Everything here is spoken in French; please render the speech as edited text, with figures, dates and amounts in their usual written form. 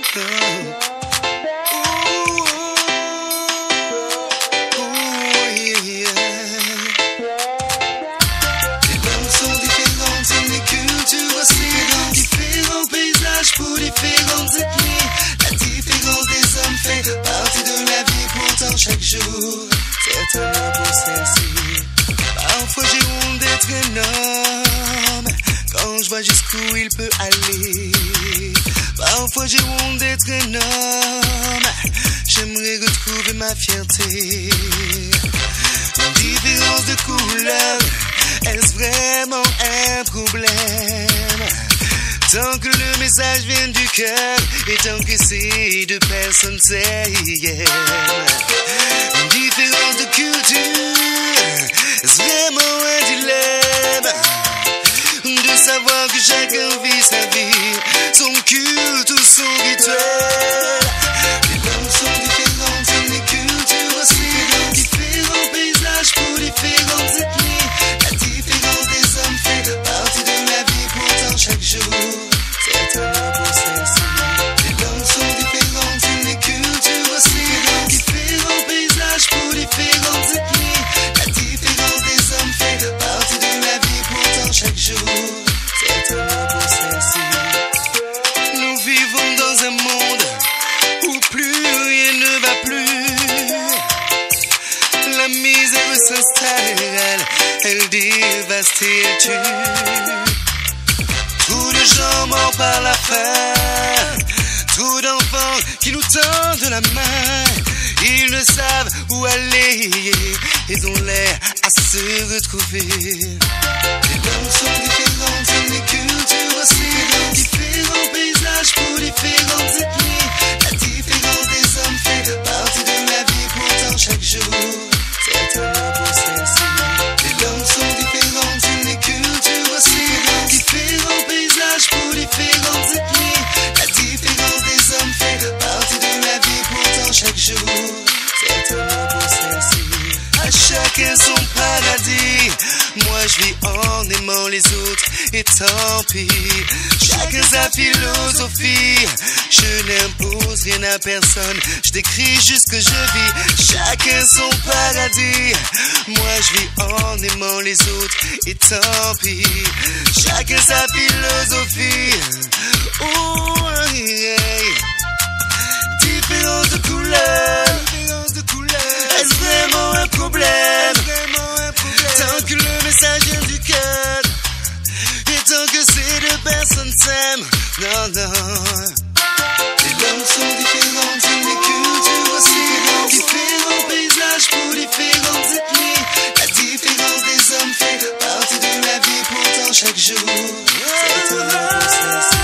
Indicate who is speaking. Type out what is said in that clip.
Speaker 1: langues sont différentes, les cultures aussi, différents paysages pour différentes ethnies. La différence des hommes fait partie de la vie, pourtant chaque jour c'est un homme pour celle-ci. Parfois j'ai honte d'être un homme quand je vois jusqu'où il peut aller. Parfois j'ai honte d'être un homme, j'aimerais retrouver ma fierté. Une différence de couleur, est-ce vraiment un problème? Tant que le message vient du cœur et tant que ces deux personnes s'aiment. Une différence de culture, est-ce vraiment un dilemme? De savoir que chacun vit sa vie, son culte ou son rituel. Les langues sont différentes, les cultures aussi, différents paysages pour différentes ethnies. La différence des hommes fait partie de la vie, pourtant chaque jour c'est un homme pour celle-ci. Les langues sont différentes, les cultures aussi, différents paysages pour différentes ethnies. La différence des hommes fait partie de la vie, pourtant chaque jour c'est un homme pour celle-ci. Nous vivons dans un monde où plus rien ne va plus. La misère s'installe, elle dévaste et elle tue. Trop de gens morts par la faim, trop d'enfants qui nous tendent la main. Ils ne savent où aller, ils ont l'air à se retrouver. Les langues sont différentes, les cultures aussi, différents paysages pour différentes ethnies. La différence des hommes fait partie de la vie, pourtant chaque jour c'est un homme pour celle-ci. Les langues sont différentes, les cultures aussi, différents paysages pour différentes ethnies. La différence des hommes fait partie de la vie, pourtant chaque jour c'est un homme pour celle-ci. À chacun son paradis, moi je vis en aimant les autres et tant pis. Chacun sa philosophie, je n'impose rien à personne, je décris juste ce que je vis. Chacun son paradis, moi je vis en aimant les autres et tant pis. Chacun sa philosophie, oh, yeah. Différence de couleur, est-ce vraiment un problème? Tant que le message vient du cœur et tant que ces deux personnes s'aiment, non, non. Les langues sont différentes, les cultures aussi, différents paysages pour différentes ethnies. La différence des hommes fait partie de la vie, pourtant chaque jour c'est un homme pour celle-ci.